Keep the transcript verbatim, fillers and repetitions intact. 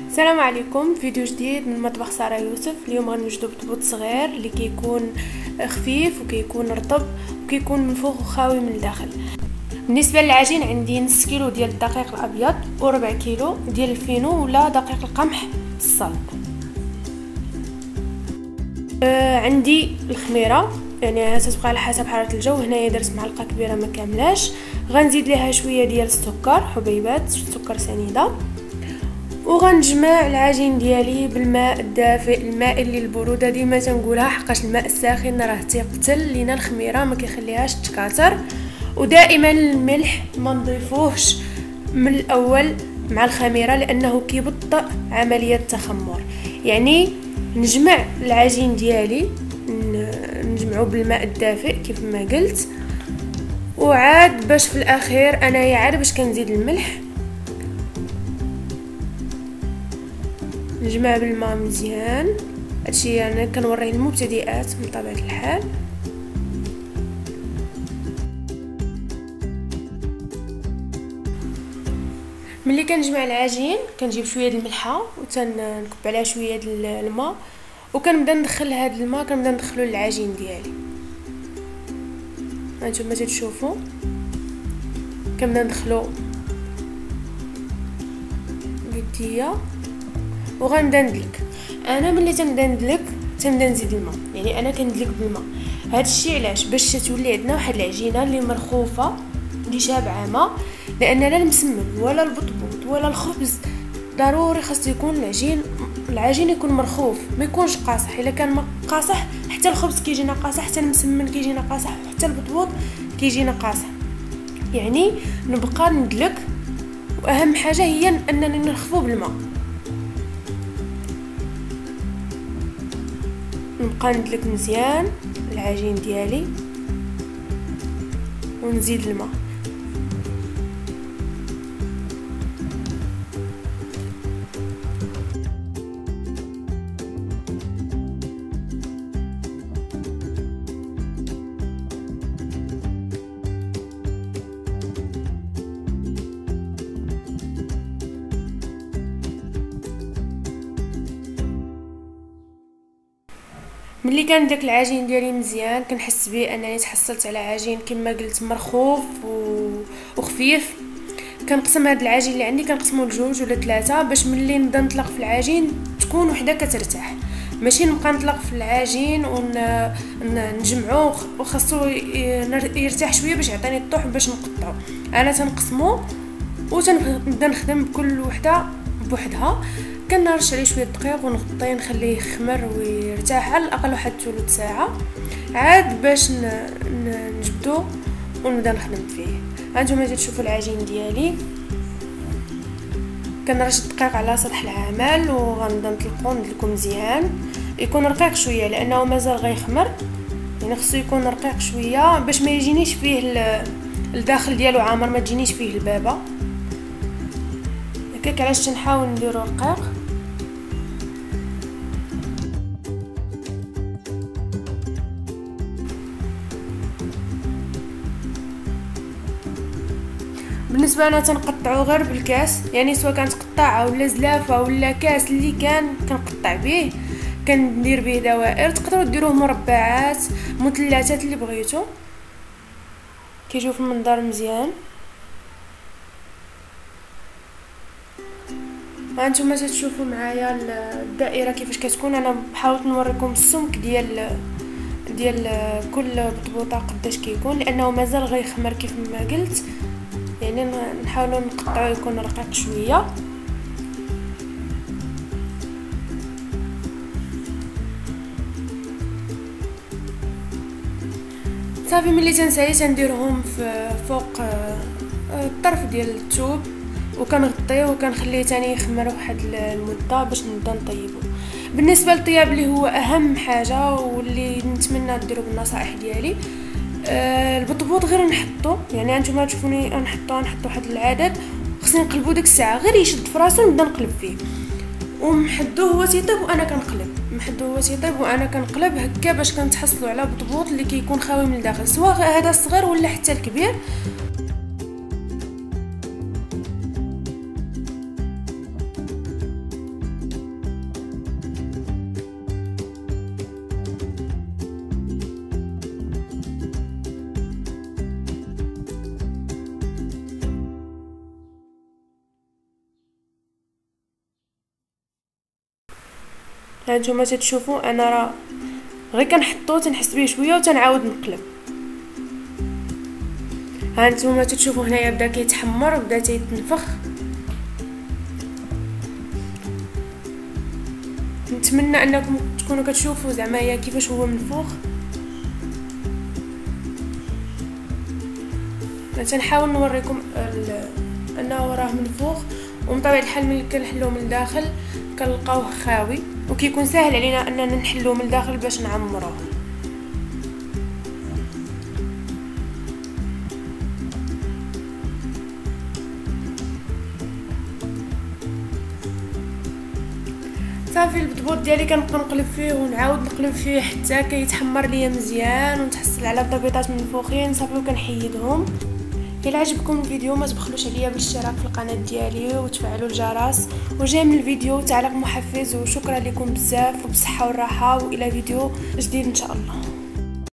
السلام عليكم، فيديو جديد من مطبخ سارة يوسف. اليوم غنوجدو بطبوط صغير اللي كيكون خفيف وكيكون رطب وكيكون من فوق وخاوي من الداخل. بالنسبه للعجين عندي نص كيلو ديال الدقيق الابيض وربع كيلو ديال الفينو ولا دقيق القمح الصلب. آه عندي الخميره، يعني تتبقى على حسب حراره الجو. هنايا درت معلقه كبيره ما كاملاش. غنزيد ليها شويه ديال السكر حبيبات، سكر سنيده، وغنجمع العجين ديالي بالماء الدافئ. الماء اللي البروده ديما تنقولها حقاش الماء الساخن راه تيقتل لينا الخميره، ما كيخليهاش تكاثر. ودائما الملح ما نضيفوهش من الاول مع الخميره لانه كيبطئ عمليه التخمر. يعني نجمع العجين ديالي نجمعو بالماء الدافئ كيف ما قلت، وعاد باش في الاخير انايا عاد باش كنزيد الملح، نجمع بالماء مزيان. هادشي انا يعني كنوريه المبتدئات من طبيعه الحال. ملي كنجمع العجين كنجيب شويه د الملحه وتنكب عليها شويه د الماء، وكنبدا ندخل هذا الماء كنبدا ندخلو للعجين ديالي. هانتوما تشوفوا كنبدا ندخلو بيديا وغنبدا ندلك. انا ملي تنبدا ندلك تنبدا نزيد الماء، يعني انا كندلك بالماء. هذا الشيء علاش؟ باش تولي عندنا واحد العجينه اللي مرخوفه اللي شابعه ماء، لان لا المسمن ولا البطبوط ولا الخبز ضروري خاص يكون العجين العجين يكون مرخوف، ما يكونش قاصح. الا كان قاصح حتى الخبز كيجينا قاصح، حتى المسمن كيجينا قاصح، حتى البطبوط كيجينا قاصح. يعني نبقى ندلك، واهم حاجه هي اننا نخفو بالماء. نبقى ندلك مزيان العجين ديالي ونزيد الماء. ملي كندلك العجين ديالي مزيان كنحس بيه انني تحصلت على عجين كما قلت مرخوف وخفيف. كنقسم هذا العجين اللي عندي كنقسمه لجوج ولا ثلاثه باش ملي نبدا نطلق في العجين تكون وحده كترتاح، ماشي نبقى نطلق في العجين ونجمعوه وخاصو يرتاح شويه باش يعطيني الطوح باش نقطعو. انا تنقسمو وتنبدا نخدم بكل وحده بوحدها. كنرش عليه شويه دقيق ونغطيه نخليه يخمر ويرتاح على الاقل واحد ثلث ساعه، عاد باش نجبدو ونبدا نخدم فيه. هانتوما تشوفوا العجين ديالي كنرش الدقيق على سطح العمل وغنبدا نطلقو ندلكو مزيان. يكون رقيق شويه لانه مازال غيخمر، يعني خصو يكون رقيق شويه باش ما يجينيش فيه الداخل ديالو عامر، ما تجينيش فيه البابه. هكاك علاش تنحاول نديرو رقيق. بالنسبه انا تنقطعو غير بالكاس، يعني سواء كانت قطاعه ولا زلافه ولا كاس اللي كان كنقطع به كندير به دوائر. تقدروا ديروه مربعات مثلثات اللي بغيتو، كيجيو في المنظر مزيان. هانتوما تشوفوا معايا الدائره كيفاش كتكون. انا حاولت نوريكم السمك ديال ديال كل بطبوطه قداش كيكون لانه مازال غيخمر كيف ما قلت. يعني نحاولوا نقطعوه يكون رقيق شويه. صافي ملي تنسالي تنديرهم في فوق الطرف ديال الثوب وكنغطيه وكنخليه تاني يخمر واحد المده باش نبدا نطيبو. بالنسبه للطياب اللي هو اهم حاجه واللي نتمنى ديروا بالنصائح ديالي، آه البطبوط غير نحطو، يعني انتما تشوفوني نحطو نحطو واحد العدد، خصني نقلبو ديك الساعه غير يشد في راسو نبدا نقلب فيه ومحدو هو تيطيب وانا كنقلب، محدو هو تيطيب وانا كنقلب هكا باش كنتحصلوا على بطبوط اللي كيكون خاوي من الداخل، سواء هذا الصغير ولا حتى الكبير. ها نتوما تتشوفوا انا راه غير كنحطو تنحس به شويه وتنعاود نقلب. ها نتوما تتشوفوا هنايا بدا كيتحمر وبدا تيتنفخ. نتمنى انكم تكونوا كتشوفوا زعما هي كيفاش هو منفوخ. تنحاول نوريكم انه راه منفوخ، ومن طبيعه الحال ملي كنحلوه من الداخل كنلقاوه خاوي، وكيكون ساهل علينا اننا نحلوه من الداخل باش نعمروه. صافي البطبوط ديالي كنبقى نقلب فيه ونعاود نقلب فيه حتى كيتحمر ليا مزيان ونتحصل على بيضات منفوخين صافي وكنحيدهم. الا عجبكم الفيديو ما تبخلوش عليا بالاشتراك في القناه ديالي وتفعلوا الجرس. وجاي من الفيديو تعليق محفز، وشكرا لكم بزاف وبصحه والراحه، والى فيديو جديد ان شاء الله.